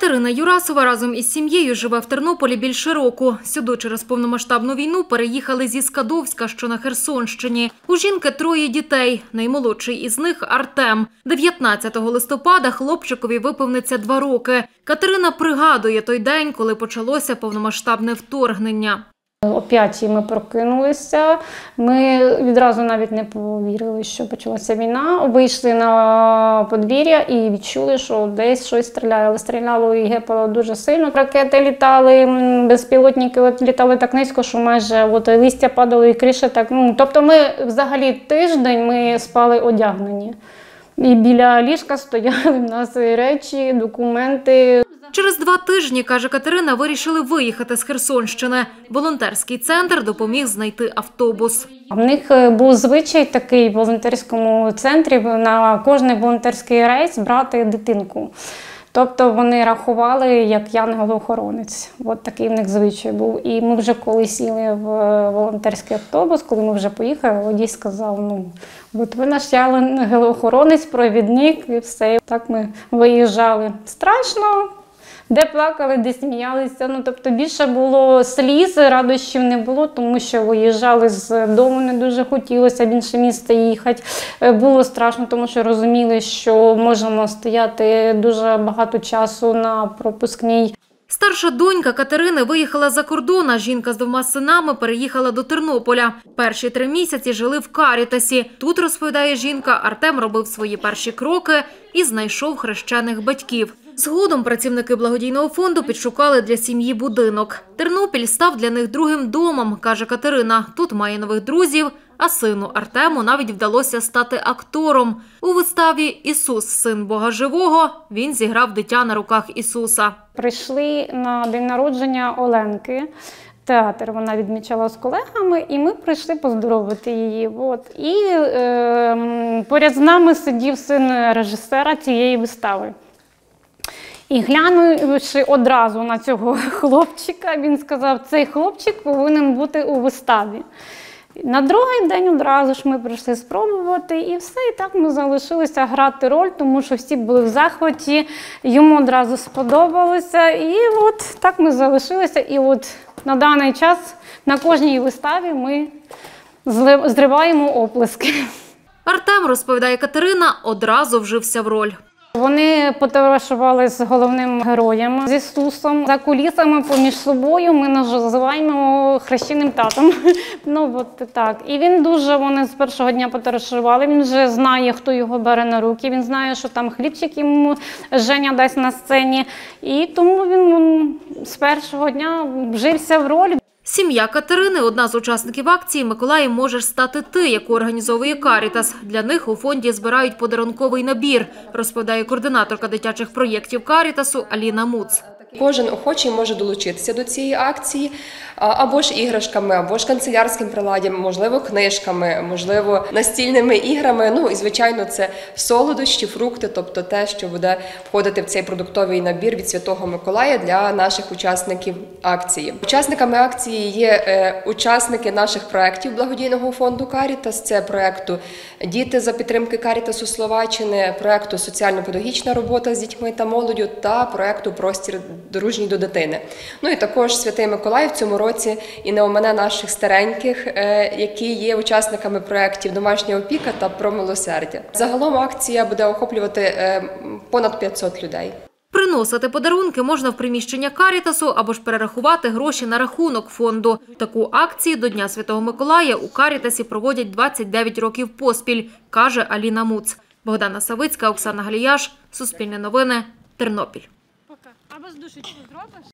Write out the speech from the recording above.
Катерина Юрасова разом із сім'єю живе в Тернополі більше року. Сюди через повномасштабну війну переїхали зі Скадовська, що на Херсонщині. У жінки 3 дітей. Наймолодший із них – Артем. 19 листопада хлопчикові виповниться 2 роки. Катерина пригадує той день, коли почалося повномасштабне вторгнення. О 5-й ми прокинулися, ми відразу навіть не повірили, що почалася війна. Вийшли на подвір'я і відчули, що десь щось стріляє. Але стріляло і гепало дуже сильно. Ракети літали, безпілотники літали так низько, що майже листя падало і криша так. Тобто ми взагалі тиждень ми спали одягнені. І біля ліжка стояли в нас речі, документи. Через 2 тижні, каже Катерина, вирішили виїхати з Херсонщини. Волонтерський центр допоміг знайти автобус. В них був звичай такий в волонтерському центрі на кожний волонтерський рейс брати дитинку. Тобто вони рахували як янгол-охоронець. От такий в них звичай був. І ми вже коли сіли в волонтерський автобус, коли ми вже поїхали, водій сказав, от ви наш янгол-охоронець, провідник і все. Так ми виїжджали. Страшно. Де плакали, де сміялися. Тобто більше було сліз, радощів не було, тому що виїжджали з дому, не дуже хотілося в інше місто їхати. Було страшно, тому що розуміли, що можемо стояти дуже багато часу на пропускній. Старша донька Катерини виїхала за кордон, а жінка з 2 синами переїхала до Тернополя. Перші 3 місяці жили в Карітасі. Тут, розповідає жінка, Артем робив свої перші кроки і знайшов хрещених батьків. Згодом працівники благодійного фонду підшукали для сім'ї будинок. Тернопіль став для них другим домом, каже Катерина. Тут має нових друзів, а сину Артему навіть вдалося стати актором. У виставі «Ісус, син Бога живого» він зіграв дитя на руках Ісуса. Прийшли на день народження Оленки. Театр вона відмічала з колегами, і ми прийшли поздоровити її. І поряд з нами сидів син режисера цієї вистави. І глянувши одразу на цього хлопчика, він сказав, цей хлопчик повинен бути у виставі. На другий день одразу ж ми прийшли спробувати і все. І так ми залишилися грати роль, тому що всі були в захваті, йому одразу сподобалося. І от так ми залишилися. І от на даний час на кожній виставі ми зриваємо оплески. Артем, розповідає Катерина, одразу вжився в роль. Вони потоваришували з головним героєм, з Ісусом. За кулісами поміж собою ми називаємо хрещеним татом. Так. І вони з першого дня потоваришували. Він вже знає, хто його бере на руки. Він знає, що там хлібчик йому Женя дасть на сцені. І тому він з першого дня вжився в роль. Сім'я Катерини – одна з учасників акції «Миколаєм можеш стати ти», яку організовує Карітас. Для них у фонді збирають подарунковий набір, розповідає координаторка дитячих проєктів Карітасу Аліна Муц. Кожен охочий може долучитися до цієї акції або ж іграшками, або ж канцелярським приладдям, можливо, книжками, можливо, настільними іграми. І, звичайно, це солодощі, фрукти, тобто те, що буде входити в цей продуктовий набір від Святого Миколая для наших учасників акції. Учасниками акції є учасники наших проєктів благодійного фонду Карітас. Це проєкту «Діти за підтримки Карітасу Словаччини», проєкту «Соціально-педагогічна робота з дітьми та молоддю» та проєкту «Простір дружній до дитини». І також Святий Миколай в цьому році і не омине наших стареньких, які є учасниками проєктів «Домашня опіка» та «Про милосердя». Загалом акція буде охоплювати понад 500 людей. Приносити подарунки можна в приміщення Карітасу або ж перерахувати гроші на рахунок фонду. Таку акцію до Дня Святого Миколая у Карітасі проводять 29 років поспіль, каже Аліна Муц. Богдана Савицька, Оксана Галіяш, Суспільне новини, Тернопіль. А без душечку зробиш?